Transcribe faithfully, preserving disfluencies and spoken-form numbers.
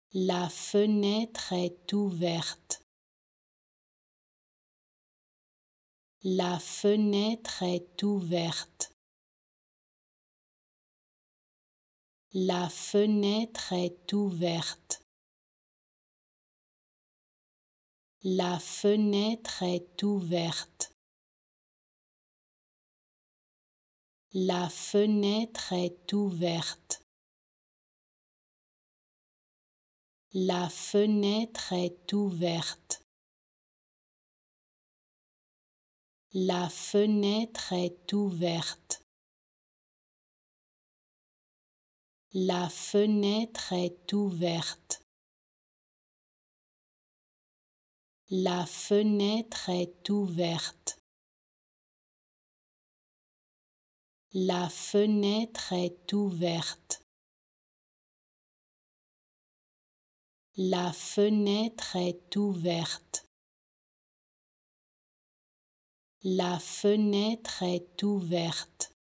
La fenêtre est ouverte. La fenêtre est ouverte. La fenêtre est ouverte. La fenêtre est ouverte. La fenêtre est ouverte. La fenêtre est ouverte. La fenêtre est ouverte. La fenêtre est ouverte. La fenêtre est ouverte. La fenêtre est ouverte. La fenêtre est ouverte. La fenêtre est ouverte.